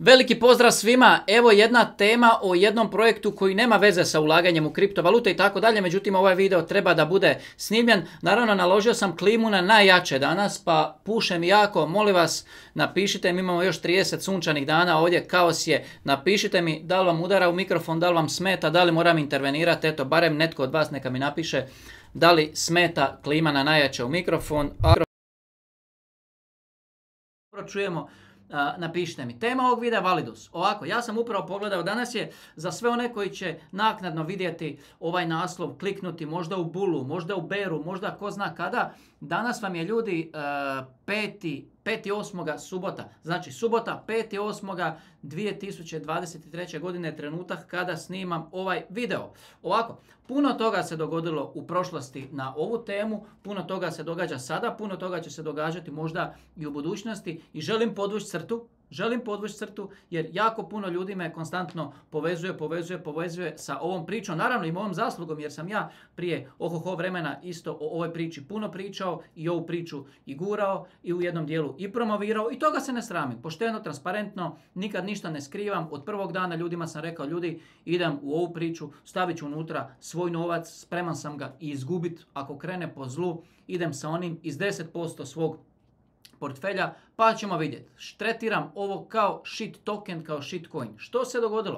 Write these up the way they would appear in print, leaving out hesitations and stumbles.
Veliki pozdrav svima, evo jedna tema o jednom projektu koji nema veze sa ulaganjem u kriptovalute i tako dalje, međutim ovaj video treba da bude snimljen. Naravno naložio sam klimu na najjače danas pa pušem jako, molim vas napišite mi, imamo još 30 sunčanih dana ovdje, kaos je, napišite mi da li vam udara u mikrofon, da li vam smeta, da li moram intervenirati, eto barem netko od vas neka mi napiše da li smeta klima na najjače u mikrofon. Čujemo. Napišite mi. Tema ovog videa Validus. Ovako, ja sam upravo pogledao, danas je za sve one koji će naknadno vidjeti ovaj naslov, kliknuti možda u bulu, možda u beru, možda ko zna kada. Danas vam je ljudi 5.8. subota. Znači subota 5.8.2023. godine trenutak kada snimam ovaj video. Ovako, puno toga se dogodilo u prošlosti na ovu temu, puno toga se događa sada, puno toga će se događati možda i u budućnosti i želim podvući crtu jer jako puno ljudi me konstantno povezuje sa ovom pričom. Naravno i mojom zaslugom jer sam ja prije vremena isto o ovoj priči puno pričao i ovu priču i gurao i u jednom dijelu i promovirao i toga se ne sramim. Pošteno, transparentno, nikad ništa ne skrivam. Od prvog dana ljudima sam rekao ljudi idem u ovu priču, stavit ću unutra svoj novac, spreman sam ga i izgubiti ako krene po zlu. Idem sa onim iz 10% svog portfelja, pa ćemo vidjeti. Tretiram ovo kao shit token, kao shit coin. Što se dogodilo?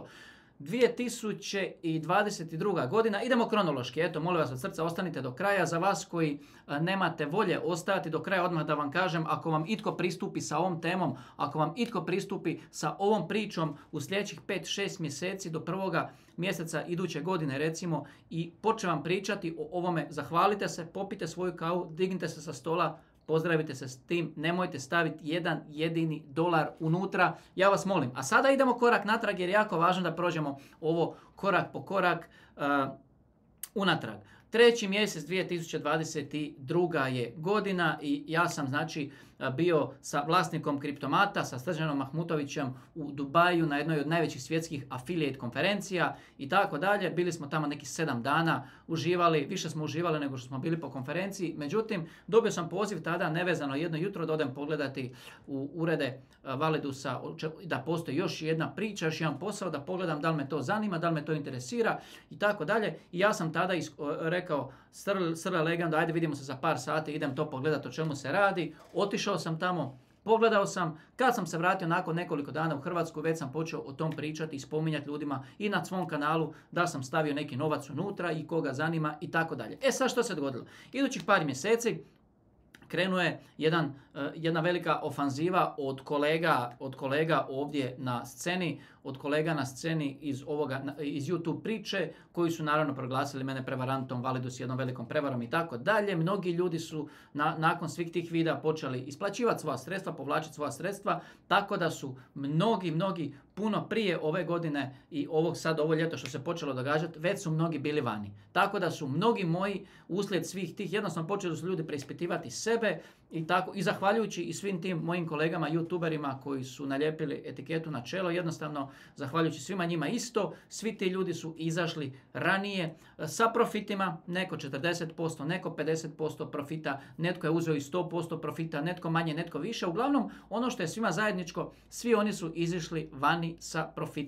2022. godina, idemo kronološki, eto molim vas od srca ostanite do kraja, za vas koji nemate volje ostati do kraja odmah da vam kažem, ako vam itko pristupi sa ovom temom, ako vam itko pristupi sa ovom pričom u sljedećih 5-6 mjeseci do prvoga mjeseca iduće godine recimo i počne vam pričati o ovome, zahvalite se, popite svoju kavu, dignite se sa stola, pozdravite se s tim, nemojte staviti jedan jedini dolar unutra, ja vas molim. A sada idemo korak natrag jer je jako važno da prođemo ovo korak po korak unatrag. 3. mjesec 2022. je godina i ja sam znači bio sa vlasnikom Kriptomata, sa Srđanom Mahmutovićem u Dubaju na jednoj od najvećih svjetskih affiliate konferencija i tako dalje. Bili smo tamo nekih 7 dana, uživali, više smo uživali nego što smo bili po konferenciji. Međutim, dobio sam poziv tada nevezano jedno jutro da odem pogledati u urede Validusa da postoji još jedna priča, još jedan posao, da pogledam da li me to zanima, da li me to interesira i tako dalje. I ja sam tada rekao Srle legenda, ajde vidimo se za par sati, idem to pogledati o čemu se radi. Otišao sam tamo, pogledao sam, kad sam se vratio nakon nekoliko dana u Hrvatsku, već sam počeo o tom pričati i spominjati ljudima i na svom kanalu da sam stavio neki novac unutra i koga zanima i tako dalje. E sad što se dogodilo? Idućih par mjeseci krenuo je jedna velika ofanziva od kolega ovdje na sceni, od kolega na sceni iz YouTube priče, koji su naravno proglasili mene prevarantom, Validus jednom velikom prevarom i tako dalje. Mnogi ljudi su nakon svih tih videa počeli isplaćivati svoja sredstva, povlačiti svoja sredstva, tako da su mnogi puno prije ove godine i ovo ljeto što se počelo događati, već su mnogi bili vani. Tako da su mnogi moji uslijed svih tih, jednostavno počeli su ljudi preispitivati sebe i zahvaljujući i svim tim mojim kolegama youtuberima koji su nalijepili etiketu na čelo, jednostavno zahvaljujući svima njima isto, svi ti ljudi su izašli ranije sa profitima, neko 40%, neko 50% profita, netko je uzeo i 100% profita, netko manje, netko više. Uglavnom, ono što je svima zajedničko, svi oni su izišli vani sa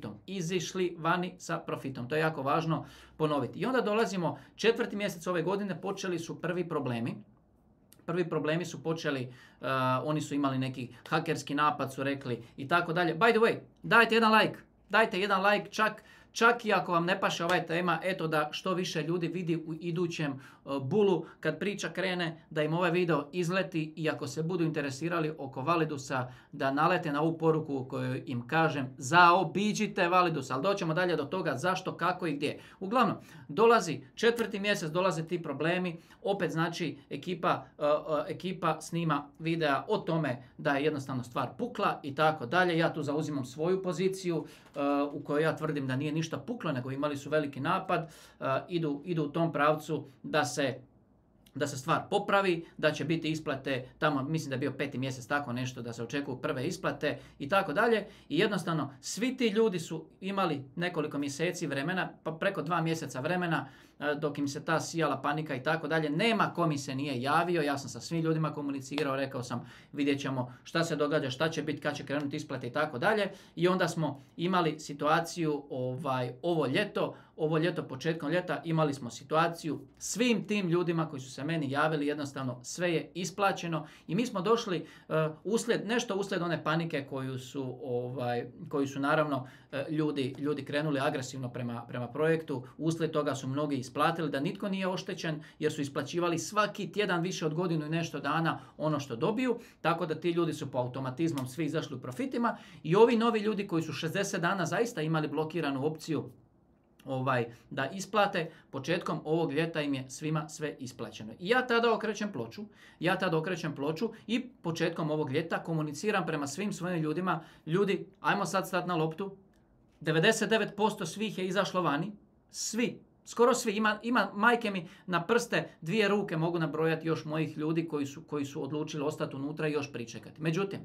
profitom. To je jako važno ponoviti. I onda dolazimo 4. mjesec ove godine, počeli su prvi problemi. Prvi problemi su počeli, oni su imali neki hakerski napad, su rekli i tako dalje. By the way, dajte jedan like, čak i ako vam ne paše ova tema, eto da što više ljudi vidi u idućem bulu kad priča krene, da im ovaj video izleti i ako se budu interesirali oko Validusa, da nalete na ovu poruku u kojoj im kažem zaobiđite Validus, ali doćemo dalje do toga zašto, kako i gdje. Uglavnom, dolazi 4. mjesec, dolaze ti problemi, opet znači ekipa snima videa o tome da je jednostavno stvar pukla i tako dalje. Ja tu zauzimam svoju poziciju u kojoj ja tvrdim da nije ništa puklo, nego imali su veliki napad, idu u tom pravcu da se stvar popravi, da će biti isplate, tamo mislim da je bio 5. mjesec tako nešto, da se očekuju prve isplate i tako dalje. I jednostavno svi ti ljudi su imali nekoliko mjeseci vremena, pa preko 2 mjeseca vremena dok im se ta sijala panika i tako dalje. Nema ko mi se nije javio, ja sam sa svim ljudima komunicirao, rekao sam vidjet ćemo šta se događa, šta će biti, kad će krenuti isplate i tako dalje. I onda smo imali situaciju ovo ljeto, početkom ljeta, imali smo situaciju svim tim ljudima koji su se meni javili, jednostavno sve je isplaćeno i mi smo došli uslijed one panike koju su naravno ljudi krenuli agresivno prema projektu. Uslijed toga su mnogi isplatili da nitko nije oštećen jer su isplaćivali svaki tjedan više od godinu i nešto dana ono što dobiju, tako da ti ljudi su po automatizmom svi izašli u profitima i ovi novi ljudi koji su 60 dana zaista imali blokiranu opciju da isplate, početkom ovog ljeta im je svima sve isplaćeno. I ja tada okrećem ploču i početkom ovog ljeta komuniciram prema svim svojim ljudima, ljudi, ajmo sad stati na loptu, 99% svih je izašlo vani, skoro svi, ima majke mi na prste 2 ruke mogu nabrojati još mojih ljudi koji su odlučili ostati unutra i još pričekati. Međutim,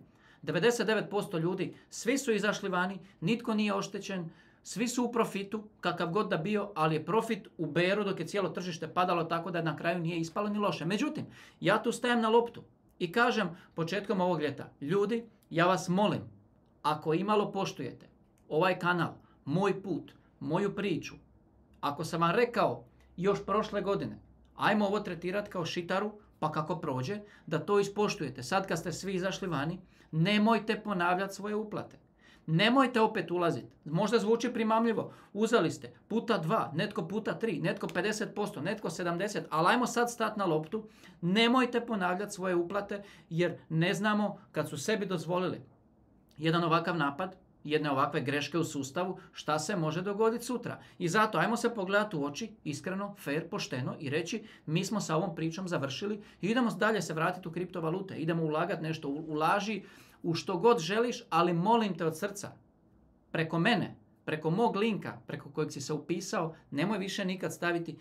99% ljudi, svi su izašli vani, nitko nije oštećen, svi su u profitu, kakav god da bio, ali je profit u beru dok je cijelo tržište padalo tako da na kraju nije ispalo ni loše. Međutim, ja tu stajem na loptu i kažem početkom ovog ljeta, ljudi, ja vas molim, ako imalo poštujete ovaj kanal, moj put, moju priču, ako sam vam rekao još prošle godine, ajmo ovo tretirati kao šitaru, pa kako prođe, da to ispoštujete. Sad kad ste svi izašli vani, nemojte ponavljati svoje uplate. Nemojte opet ulaziti. Možda zvuči primamljivo. Uzeli ste puta 2, netko puta 3, netko 50%, netko 70%, ali ajmo sad stati na loptu. Nemojte ponavljati svoje uplate jer ne znamo kad su sebi dozvolili jedan ovakav napad, jedne ovakve greške u sustavu, šta se može dogoditi sutra. I zato ajmo se pogledati u oči, iskreno, fair, pošteno i reći mi smo sa ovom pričom završili i idemo dalje se vratiti u kriptovalute. Idemo ulagati nešto, ulaži u što god želiš, ali molim te od srca, preko mene, preko mog linka, preko kojeg si se upisao, nemoj više nikad staviti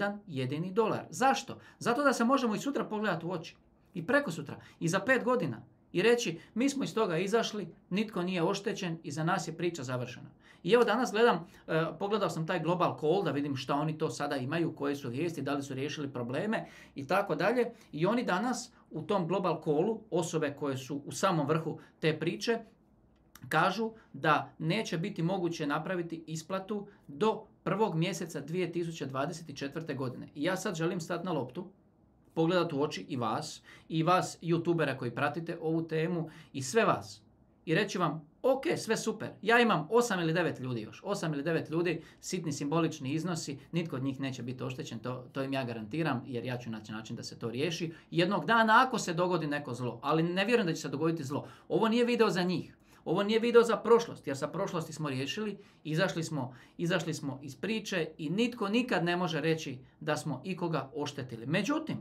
$1. Zašto? Zato da se možemo i sutra pogledati u oči. I preko sutra. I za 5 godina. I reći, mi smo iz toga izašli, nitko nije oštećen i za nas je priča završena. I evo danas pogledao sam taj Global Call da vidim šta oni to sada imaju, koje su vijesti, da li su riješili probleme i tako dalje. I oni danas u tom Global Callu, osobe koje su u samom vrhu te priče, kažu da neće biti moguće napraviti isplatu do 1. mjeseca 2024. godine. I ja sad želim stati na loptu, pogledati u oči i vas youtubera koji pratite ovu temu i sve vas. I reći vam, ok, sve super, ja imam 8 ili 9 ljudi još. 8 ili 9 ljudi, sitni simbolični iznosi, nitko od njih neće biti oštećen, to im ja garantiram, jer ja ću naći način da se to riješi. Jednog dana ako se dogodi neko zlo, ali ne vjerujem da će se dogoditi zlo. Ovo nije video za njih. Ovo nije video za prošlost, jer sa prošlosti smo riješili, izašli smo iz priče i nitko nikad ne može reći da smo ikoga oštetili. Međutim,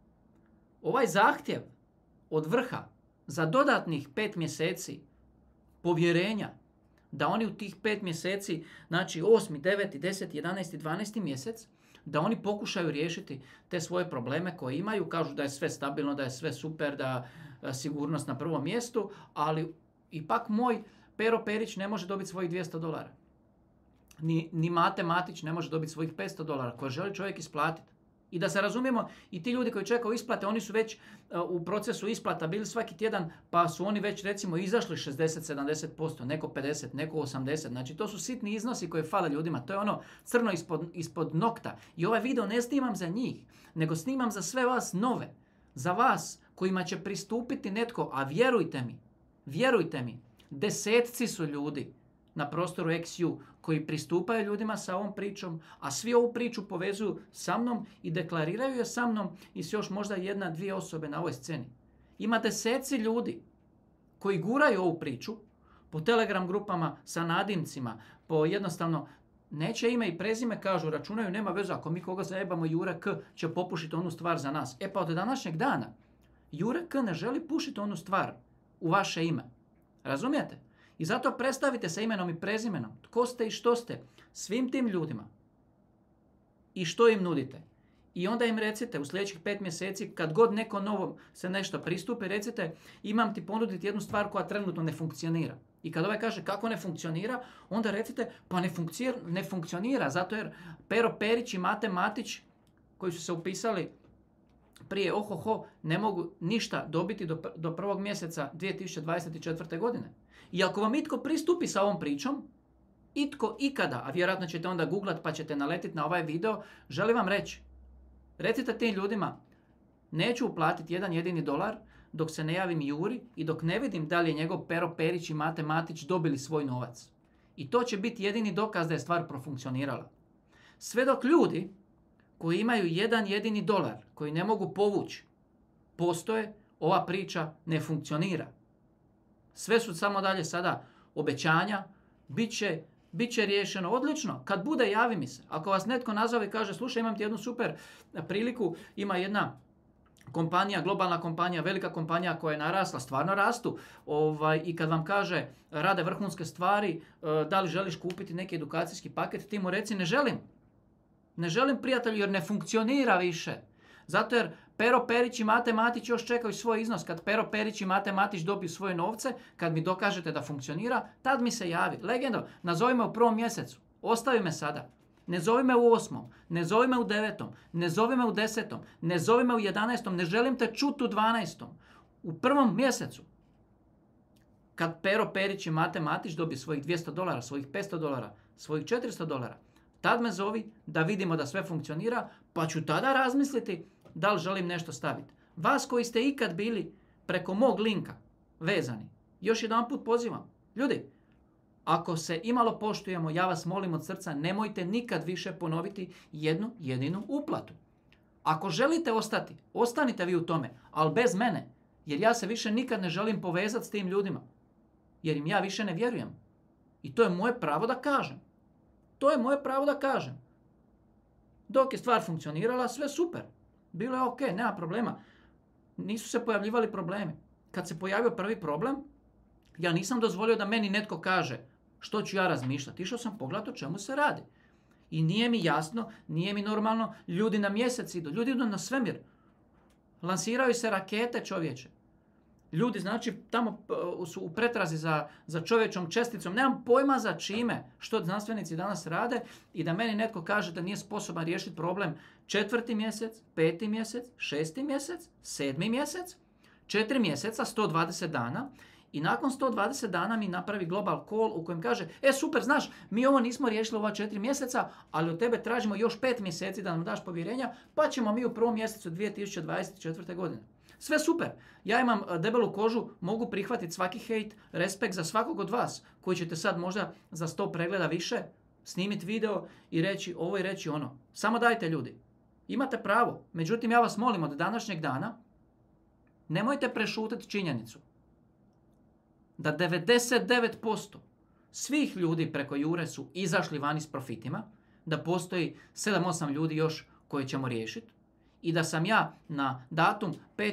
ovaj zahtjev od vrha za dodatnih 5 mjeseci povjerenja, da oni u tih 5 mjeseci, znači 8., 9., 10., 11., 12. mjesec, da oni pokušaju riješiti te svoje probleme koje imaju, kažu da je sve stabilno, da je sve super, da sigurnost na prvom mjestu, ali ipak moj Pero Perić ne može dobiti svojih $200. Ni Mate Matić ne može dobiti svojih $500 koje želi čovjek isplatiti. I da se razumijemo, i ti ljudi koji čekaju isplate, oni su već u procesu isplata bili svaki tjedan, pa su oni već recimo izašli 60-70%, neko 50%, neko 80%. Znači to su sitni iznosi koji fale ljudima. To je ono crno ispod nokta. I ovaj video ne snimam za njih, nego snimam za sve vas nove. Za vas kojima će pristupiti netko, a vjerujte mi, desetci su ljudi na prostoru XU koji pristupaju ljudima sa ovom pričom, a svi ovu priču povezuju sa mnom i deklariraju je sa mnom i s još možda 1-2 osobe na ovoj sceni. Ima deseci ljudi koji guraju ovu priču po Telegram grupama sa nadimcima, po jednostavno neće ime i prezime, kažu, računaju, nema veze, ako mi koga zajebamo, Jure K će popušiti onu stvar za nas. Pa od današnjeg dana Jure K ne želi pušiti onu stvar u vaše ime. Razumijete? I zato predstavite se imenom i prezimenom. Tko ste i što ste svim tim ljudima. I što im nudite. I onda im recite u sljedećih 5 mjeseci, kad god neko novo se nešto pristupi, recite imam ti ponuditi jednu stvar koja trenutno ne funkcionira. I kad ovaj kaže kako ne funkcionira, onda recite pa ne funkcionira zato jer Pero Perić i Mate Matić koji su se upisali prije ne mogu ništa dobiti do 1. mjeseca 2024. godine. I ako vam itko pristupi sa ovom pričom, itko ikada, a vjerojatno ćete onda googlat pa ćete naletiti na ovaj video, želim vam reći, recite tim ljudima, neću uplatiti jedan jedini dolar dok se ne javim Juri i dok ne vidim da li je njegov Pero Perić i Mate Matić dobili svoj novac. I to će biti jedini dokaz da je stvar profunkcionirala. Sve dok ljudi koji imaju jedan jedini dolar, koji ne mogu povući, postoje, ova priča ne funkcionira. Sve su samo dalje sada obećanja, bit će riješeno, odlično, kad bude javi mi se. Ako vas netko nazove i kaže slušaj imam ti jednu super priliku, ima jedna kompanija, globalna kompanija, velika kompanija koja je narasla, stvarno rastu i kad vam kaže rade vrhunske stvari, da li želiš kupiti neki edukacijski paket, ti mu reci ne želim. Ne želim prijatelju jer ne funkcionira više. Zato jer Pero Perić i Mate Matić još čekaju svoj iznos. Kad Pero Perić i Mate Matić dobiju svoje novce, kad mi dokažete da funkcionira, tad mi se javi. Legendo, nazovi me u 1. mjesecu. Ostavi me sada. Ne zovi me u 8. Ne zovi me u 9. Ne zovi me u 10. Ne zovi me u 11. Ne želim te čuti u 12. U 1. mjesecu. Kad Pero Perić i Mate Matić dobiju svojih $200, svojih $500, svojih $400, tad me zovi da vidimo da sve funkcionira, pa ću tada razmisliti da li želim nešto staviti. Vas koji ste ikad bili preko mog linka vezani, još jedan put pozivam. Ljudi, ako se imalo poštujemo, ja vas molim od srca, nemojte nikad više ponoviti jednu jedinu uplatu. Ako želite ostati, ostanite vi u tome, ali bez mene, jer ja se više nikad ne želim povezati s tim ljudima. Jer im ja više ne vjerujem. I to je moje pravo da kažem. To je moje pravo da kažem. Dok je stvar funkcionirala, sve super. Bilo je ok, nema problema. Nisu se pojavljivali problemi. Kad se pojavio prvi problem, ja nisam dozvolio da meni netko kaže što ću ja razmišljati. Išao sam pogledati o čemu se radi. I nije mi jasno, nije mi normalno. Ljudi na mjesec idu, ljudi idu na svemir. Lansiraju se rakete, čovječe. Ljudi, znači, tamo su u pretrazi za čovječom česticom. Nemam pojma za čime, što znanstvenici danas rade i da meni netko kaže da nije sposoban riješiti problem 4. mjesec, 5. mjesec, 6. mjesec, 7. mjesec, 4 mjeseca, 120 dana i nakon 120 dana mi napravi global call u kojem kaže super, znaš, mi ovo nismo riješili ova 4 mjeseca, ali od tebe tražimo još 5 mjeseci da nam daš povjerenja, pa ćemo mi u 1. mjesecu 2024. godine. Sve super. Ja imam debelu kožu, mogu prihvatiti svaki hejt, respekt za svakog od vas koji ćete sad možda za 100 pregleda više snimiti video i reći ovo i reći ono. Samo dajte ljudi. Imate pravo. Međutim, ja vas molim od današnjeg dana nemojte prešutiti činjenicu da 99% svih ljudi preko Jure su izašli vani s profitima, da postoji 7-8 ljudi još koje ćemo riješiti, i da sam ja na datum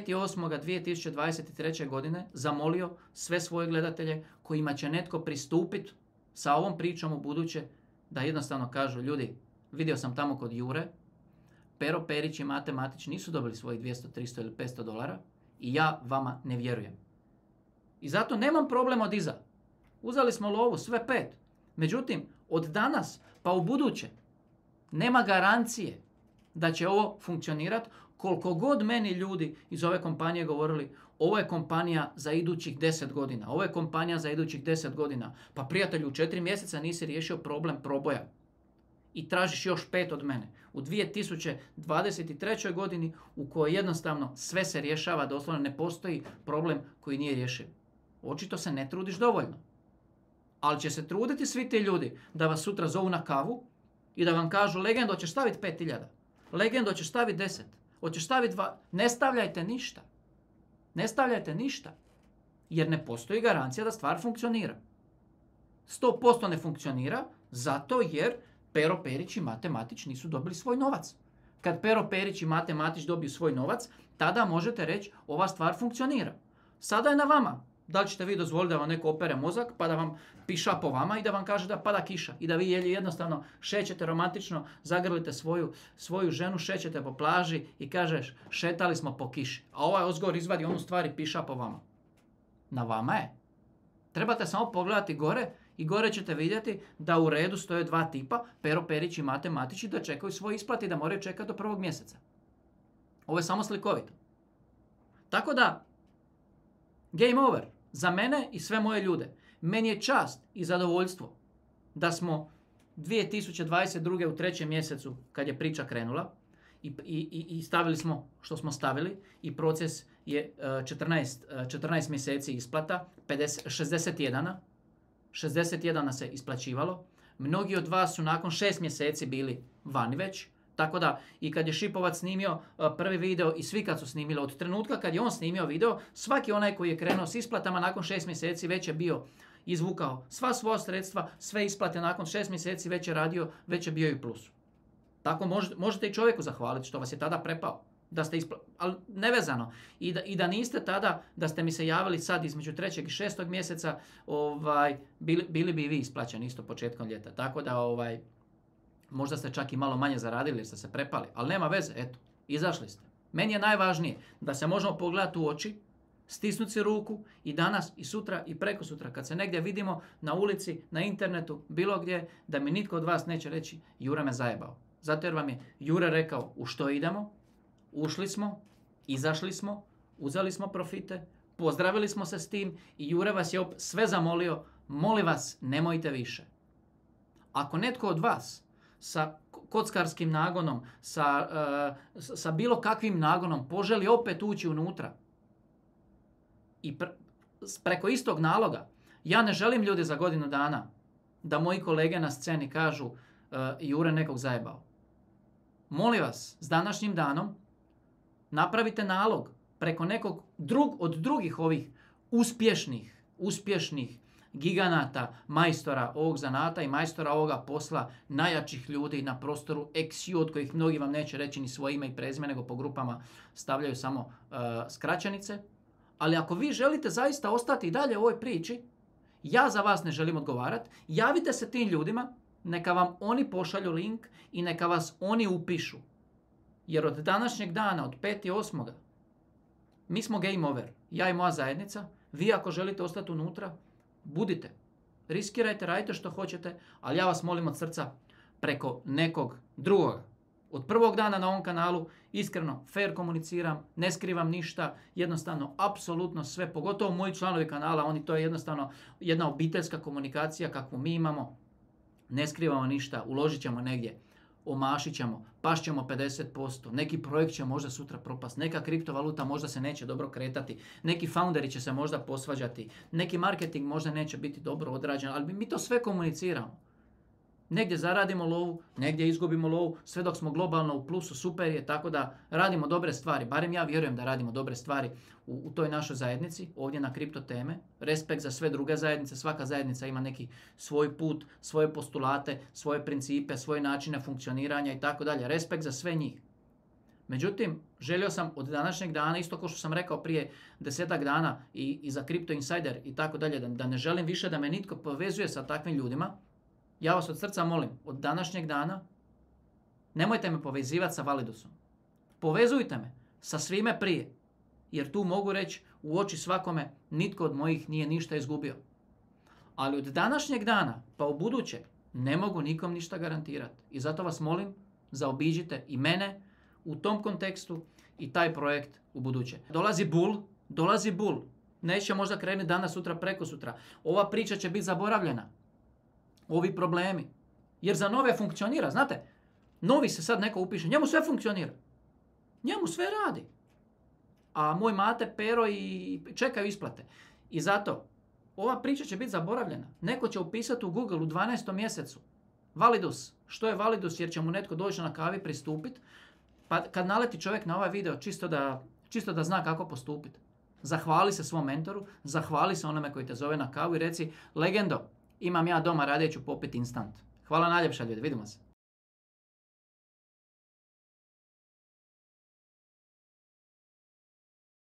5.8.2023. godine zamolio sve svoje gledatelje kojima će netko pristupiti sa ovom pričom u buduće da jednostavno kažu ljudi, vidio sam tamo kod Jure, Pero Perić i Mate Matić nisu dobili svojih 200, 300 ili $500 i ja vama ne vjerujem. I zato nemam problem od iza. Uzeli smo lovu, sve 5. Međutim, od danas pa u buduće nema garancije da će ovo funkcionirati koliko god meni ljudi iz ove kompanije govorili ovo je kompanija za idućih 10 godina, ovo je kompanija za idućih 10 godina. Pa prijatelju, u 4 mjeseca nisi riješio problem proboja i tražiš još 5 od mene. U 2023. godini u kojoj jednostavno sve se rješava, doslovno ne postoji problem koji nije rješiv. Očito se ne trudiš dovoljno. Ali će se truditi svi ti ljudi da vas sutra zovu na kavu i da vam kažu legendo, hoćeš staviti 5.000. Legendo, hoćeš staviti 10. Hoćeš staviti 2. Ne stavljajte ništa. Ne stavljajte ništa. Jer ne postoji garancija da stvar funkcionira. 100% ne funkcionira zato jer Pero Perić i Mate Matić nisu dobili svoj novac. Kad Pero Perić i Mate Matić dobiju svoj novac, tada možete reći ova stvar funkcionira. Sada je na vama. Da li ćete vi dozvoliti da vam neko opere mozak pa da vam piša po vama i da vam kaže da pada kiša i da vi jednostavno šećete romantično, zagrlite svoju ženu, šećete po plaži i kažeš šetali smo po kiši. A ovaj ozgor izvadi onu stvar i piša po vama. Na vama je. Trebate samo pogledati gore i gore ćete vidjeti da u redu stoje dva tipa, Pero Perić i Mate Matić, da čekaju svoj isplati i da moraju čekati do 1. mjeseca. Ovo je samo slikovito. Tako da, game over. Za mene i sve moje ljude. Meni je čast i zadovoljstvo da smo 2022. u 3. mjesecu, kad je priča krenula, i stavili smo što smo stavili i proces je 14 mjeseci isplata, 61 se isplaćivalo. Mnogi od vas su nakon 6 mjeseci bili vani već. Tako da, i kad je Šipovac snimio prvi video i svi kad su snimili, od trenutka kad je on snimio video, svaki onaj koji je krenuo s isplatama nakon 6 mjeseci već je bio izvukao sva svoja sredstva, sve isplate nakon 6 mjeseci već je radio, već je bio i u plusu. Tako možete i čovjeku zahvaliti što vas je tada prepao. Ali nevezano. I da niste tada, da ste mi se javili sad između 3. i 6. mjeseca, bili bi i vi isplaćeni isto početkom ljeta. Tako da možda ste čak i malo manje zaradili jer ste se prepali. Ali nema veze, eto, izašli ste. Meni je najvažnije da se možemo pogledati u oči, stisnuti si ruku i danas i sutra i preko sutra kad se negdje vidimo na ulici, na internetu, bilo gdje, da mi nitko od vas neće reći Jure me zajebao. Zato jer vam je Jure rekao u što idemo, ušli smo, izašli smo, uzeli smo profite, pozdravili smo se s tim i Jure vas je sve zamolio, molim vas, nemojte više. Ako netko od vas sa kockarskim nagonom, sa bilo kakvim nagonom poželi opet ući unutra i preko istog naloga, ja ne želim ljudi za godinu dana da moji kolege na sceni kažu Jure nekog zajebao. Molim vas, s današnjim danom napravite nalog preko nekog od drugih ovih uspješnih giganata, majstora ovog zanata i majstora ovoga posla, najjačih ljudi na prostoru XU, od kojih mnogi vam neće reći ni svoje ime i prezime, nego po grupama stavljaju samo skraćenice. Ali ako vi želite zaista ostati i dalje u ovoj priči, ja za vas ne želim odgovarati, javite se tim ljudima, neka vam oni pošalju link i neka vas oni upišu. Jer od današnjeg dana, od 5.8. mi smo game over. Ja i moja zajednica. Vi ako želite ostati unutra, budite. Riskirajte, radite što hoćete, ali ja vas molim od srca preko nekog drugoga. Od prvog dana na ovom kanalu iskreno, fair komuniciram, ne skrivam ništa, jednostavno, apsolutno sve, pogotovo moji članovi kanala, to je jednostavno jedna obiteljska komunikacija kakvu mi imamo. Ne skrivamo ništa, uložit ćemo negdje, omašit ćemo, pašćemo 50%, neki projekt će možda sutra propast, neka kriptovaluta možda se neće dobro kretati, neki founderi će se možda posvađati, neki marketing možda neće biti dobro odrađen, ali mi to sve komuniciramo. Negdje zaradimo lovu, negdje izgubimo lovu, sve dok smo globalno u plusu, super je, tako da radimo dobre stvari. Barem ja vjerujem da radimo dobre stvari u toj našoj zajednici, ovdje na kripto teme. Respekt za sve druge zajednice, svaka zajednica ima neki svoj put, svoje postulate, svoje principe, svoje načine funkcioniranja i tako dalje. Respekt za sve njih. Međutim, želio sam od današnjeg dana, isto kao što sam rekao prije 10 dana i za Crypto Insider i tako dalje, da ne želim više da me nitko povezuje sa takvim ljudima. Ja vas od srca molim, od današnjeg dana, nemojte me povezivati sa Validusom. Povezujte me sa svime prije, jer tu mogu reći u oči svakome, nitko od mojih nije ništa izgubio. Ali od današnjeg dana, pa u buduće, ne mogu nikom ništa garantirati. I zato vas molim, zaobiđite i mene u tom kontekstu i taj projekt u buduće. Dolazi bull. Neće možda krenuti danas, sutra, preko sutra. Ova priča će biti zaboravljena. Ovi problemi. Jer za nove funkcionira, znate, novi se sad neko upiše, njemu sve funkcionira. Njemu sve radi. A moj Mate, Pero i čekaju isplate. I zato, ova priča će biti zaboravljena. Neko će upisati u Google u 12. mjesecu. Validus. Što je Validus? Jer će mu netko doći na kavi pristupiti. Pa kad naleti čovjek na ovaj video, čisto da zna kako postupiti. Zahvali se svom mentoru, zahvali se onome koji te zove na kavu i reci, legendo, imam ja doma, radije ću popiti instant. Hvala najljepša ljudi, vidimo se.